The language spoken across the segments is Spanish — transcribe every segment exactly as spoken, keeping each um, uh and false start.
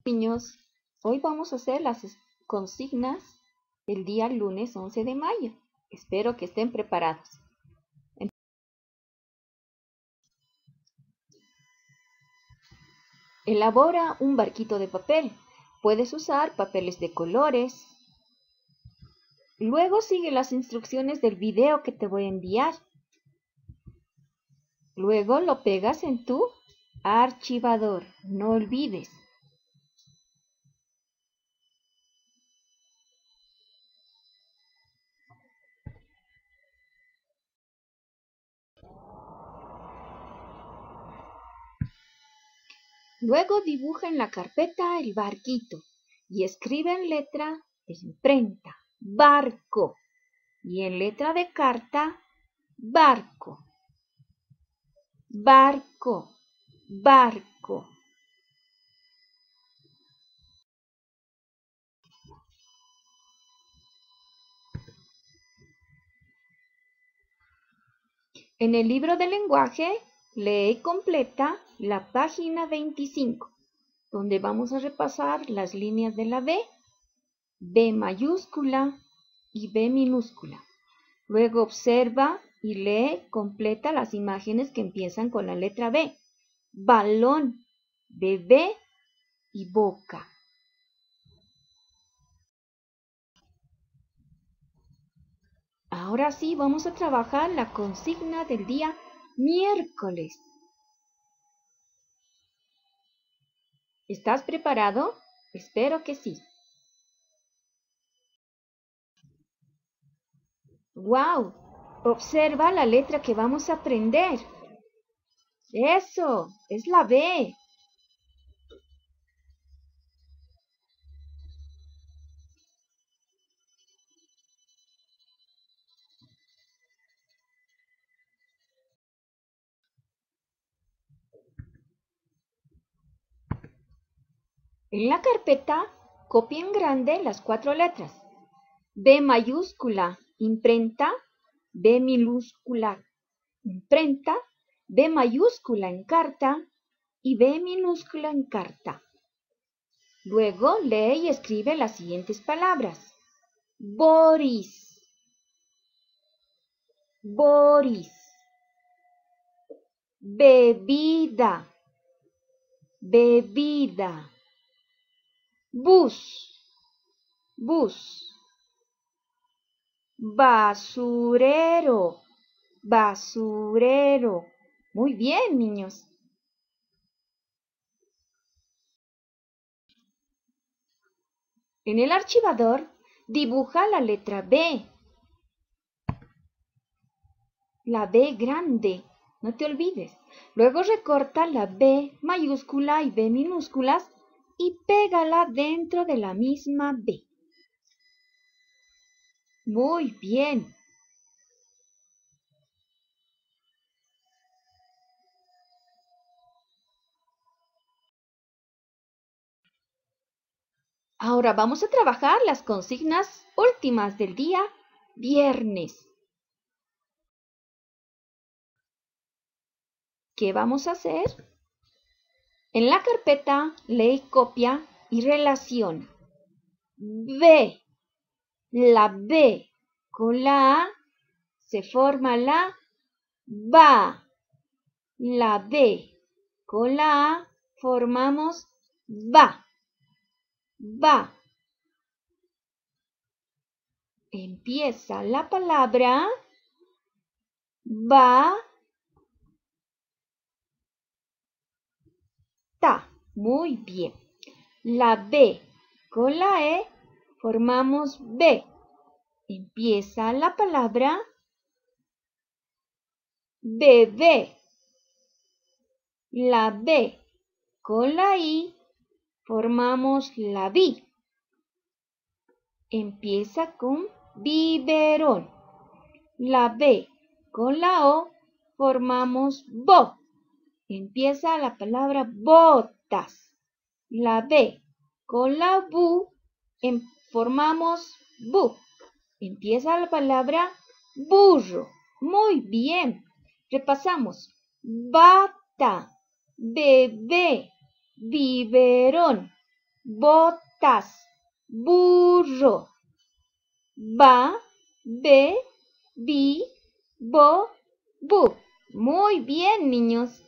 Niños, hoy vamos a hacer las consignas el día lunes once de mayo. Espero que estén preparados. Elabora un barquito de papel. Puedes usar papeles de colores. Luego sigue las instrucciones del video que te voy a enviar. Luego lo pegas en tu archivador. No olvides. Luego dibuja en la carpeta el barquito y escribe en letra de imprenta, barco, y en letra de carta, barco, barco, barco. En el libro de lenguaje, lee y completa la página veinticinco, donde vamos a repasar las líneas de la B, B mayúscula y B minúscula. Luego observa y lee, completa las imágenes que empiezan con la letra B. Balón, bebé y boca. Ahora sí, vamos a trabajar la consigna del día miércoles. ¿Estás preparado? Espero que sí. ¡Wow! Observa la letra que vamos a aprender. ¡Eso! Es la B. En la carpeta, copia en grande las cuatro letras. B mayúscula, imprenta, B minúscula, imprenta, B mayúscula en carta y B minúscula en carta. Luego lee y escribe las siguientes palabras. Boris, Boris, bebida, bebida, bus, bus, basurero, basurero. Muy bien, niños. En el archivador, dibuja la letra B. La B grande, no te olvides. Luego recorta la B mayúscula y B minúsculas y pégala dentro de la misma B. Muy bien. Ahora vamos a trabajar las consignas últimas del día viernes. ¿Qué vamos a hacer? En la carpeta lee, copia y relaciona. B. La B con la A se forma la ba. La B con la A formamos va. Va. Empieza la palabra va. Ta. Muy bien. La B con la E formamos B. Empieza la palabra bebé. La B con la I formamos la B. Empieza con biberón. La B con la O formamos bo. Empieza la palabra botas. La B con la bu em, formamos bu. Empieza la palabra burro. Muy bien. Repasamos. Bata, bebé, biberón, botas, burro. Ba, be, bi, bo, bu. Muy bien, niños.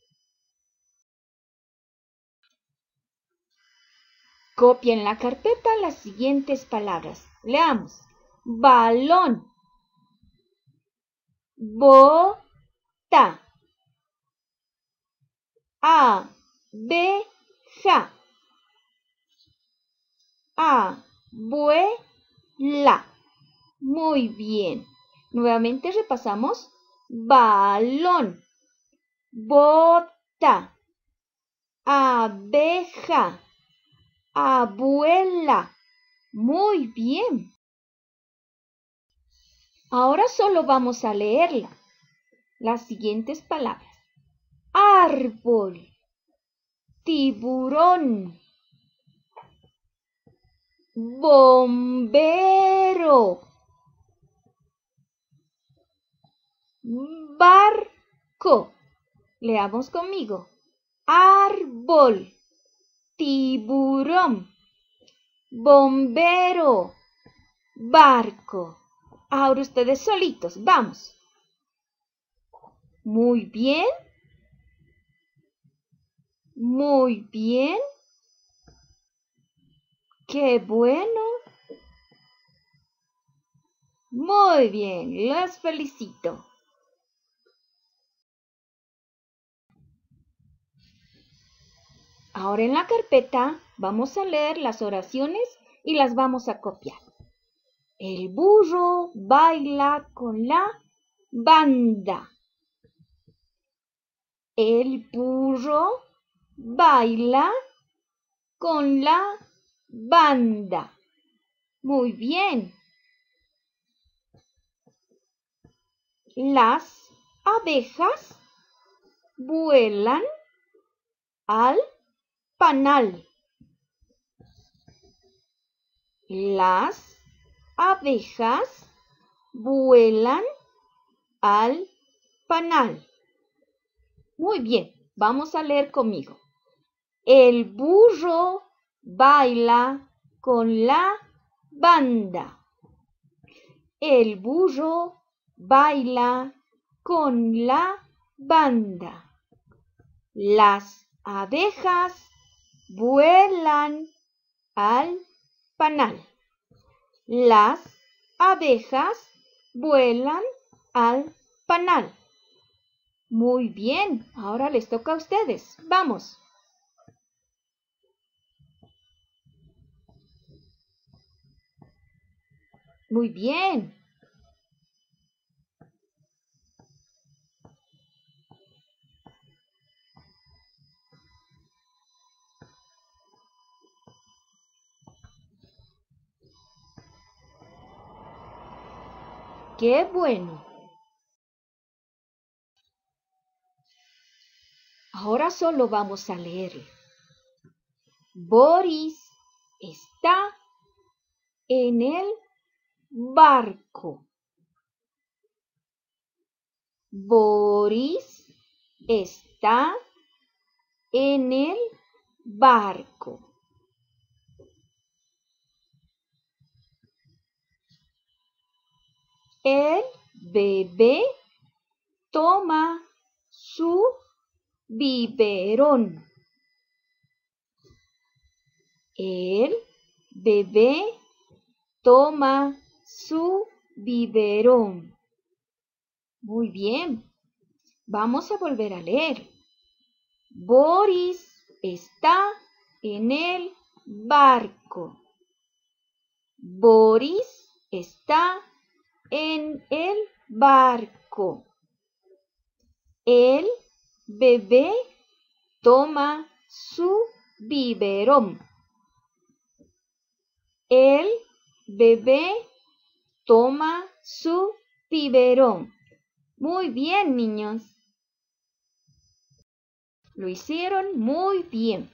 Copia en la carpeta las siguientes palabras. Leamos. Balón, bota, abeja, abuela. Muy bien. Nuevamente repasamos. Balón, bota, abeja, abuela. Muy bien. Ahora solo vamos a leerla. Las siguientes palabras. Árbol, tiburón, bombero, barco. Leamos conmigo. Árbol, tiburón, bombero, barco. Ahora ustedes solitos, vamos. Muy bien. Muy bien. ¡Qué bueno! Muy bien, los felicito. Ahora en la carpeta vamos a leer las oraciones y las vamos a copiar. El burro baila con la banda. El burro baila con la banda. Muy bien. Las abejas vuelan al panal. Las abejas vuelan al panal. Muy bien, vamos a leer conmigo. El burro baila con la banda. El burro baila con la banda. Las abejas vuelan al panal. Las abejas vuelan al panal. Muy bien, ahora les toca a ustedes. Vamos. Muy bien. ¡Qué bueno! Ahora solo vamos a leer. Boris está en el barco. Boris está en el barco. El bebé toma su biberón. El bebé toma su biberón. Muy bien. Vamos a volver a leer. Boris está en el barco. Boris está en el barco. El bebé toma su biberón. El bebé toma su biberón. Muy bien, niños. Lo hicieron muy bien.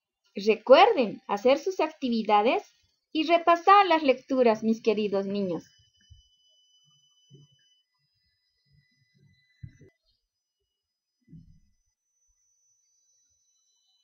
Recuerden hacer sus actividades y repasar las lecturas, mis queridos niños.